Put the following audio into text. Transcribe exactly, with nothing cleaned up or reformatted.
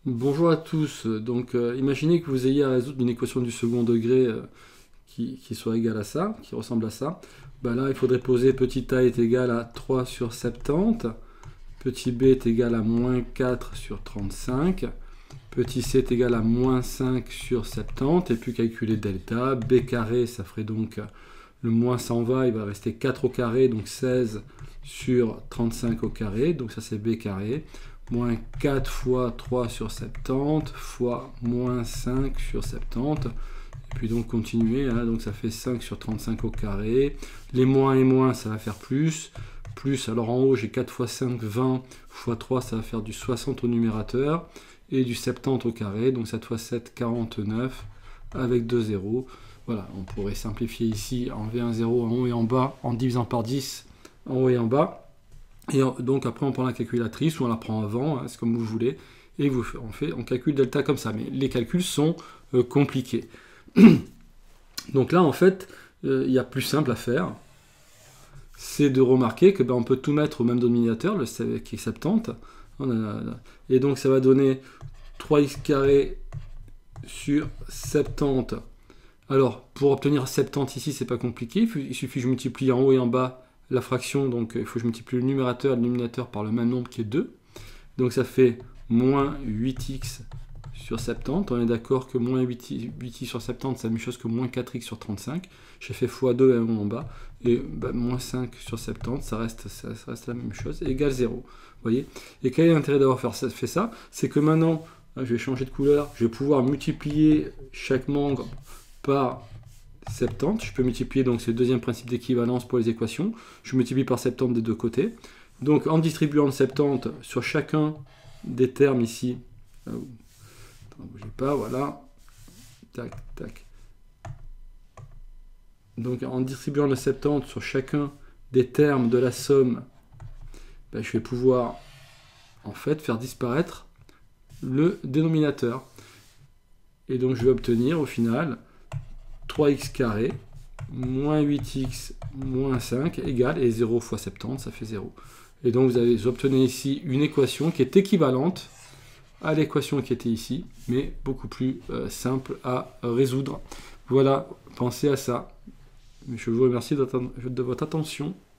Bonjour à tous. Donc, euh, imaginez que vous ayez à résoudre une équation du second degré euh, qui, qui soit égale à ça, qui ressemble à ça. Ben là, il faudrait poser petit a est égal à trois sur soixante-dix, petit b est égal à moins quatre sur trente-cinq, petit c est égal à moins cinq sur soixante-dix, et puis calculer delta. B carré, ça ferait donc, le moins s'en va, il va rester quatre au carré, donc seize sur trente-cinq au carré, donc ça c'est b carré. Moins quatre fois trois sur soixante-dix fois moins cinq sur soixante-dix. Et puis donc continuer, hein, donc ça fait cinq sur trente-cinq au carré. Les moins et moins, ça va faire plus. Plus, alors en haut, j'ai quatre fois cinq, vingt, fois trois, ça va faire du soixante au numérateur. Et du soixante-dix au carré, donc sept fois sept, quarante-neuf, avec deux zéros. Voilà, on pourrait simplifier ici, enlever un zéro en haut et en bas, en divisant par dix, en haut et en bas. Et donc après on prend la calculatrice ou on la prend avant, hein, c'est comme vous voulez, et vous, on, fait, on calcule delta comme ça. Mais les calculs sont euh, compliqués. Donc là en fait, euh, il y a plus simple à faire, c'est de remarquer que ben, on peut tout mettre au même dénominateur, le qui est soixante-dix, et donc ça va donner trois x carré sur soixante-dix. Alors pour obtenir soixante-dix ici, c'est pas compliqué, il suffit que je multiplie en haut et en bas la fraction, donc il faut que je multiplie le numérateur et le dénominateur par le même nombre qui est deux. Donc ça fait moins huit x sur soixante-dix. On est d'accord que moins huit x sur soixante-dix, c'est la même chose que moins quatre x sur trente-cinq. J'ai fait fois deux en bas. Et bah, moins cinq sur soixante-dix, ça reste, ça, ça reste la même chose, égale zéro. Vous voyez? Et quel est l'intérêt d'avoir fait ça? C'est que maintenant, je vais changer de couleur, je vais pouvoir multiplier chaque membre par soixante-dix, je peux multiplier, donc c'est le deuxième principe d'équivalence pour les équations, je multiplie par soixante-dix des deux côtés, donc en distribuant le soixante-dix sur chacun des termes ici, euh, attends, bougez pas, voilà, tac, tac, donc en distribuant le soixante-dix sur chacun des termes de la somme, ben, je vais pouvoir en fait faire disparaître le dénominateur, et donc je vais obtenir au final trois x carré moins huit x moins cinq égale, et zéro fois soixante-dix, ça fait zéro. Et donc vous, avez, vous obtenez ici une équation qui est équivalente à l'équation qui était ici, mais beaucoup plus euh, simple à résoudre. Voilà, pensez à ça. Je vous remercie de votre attention.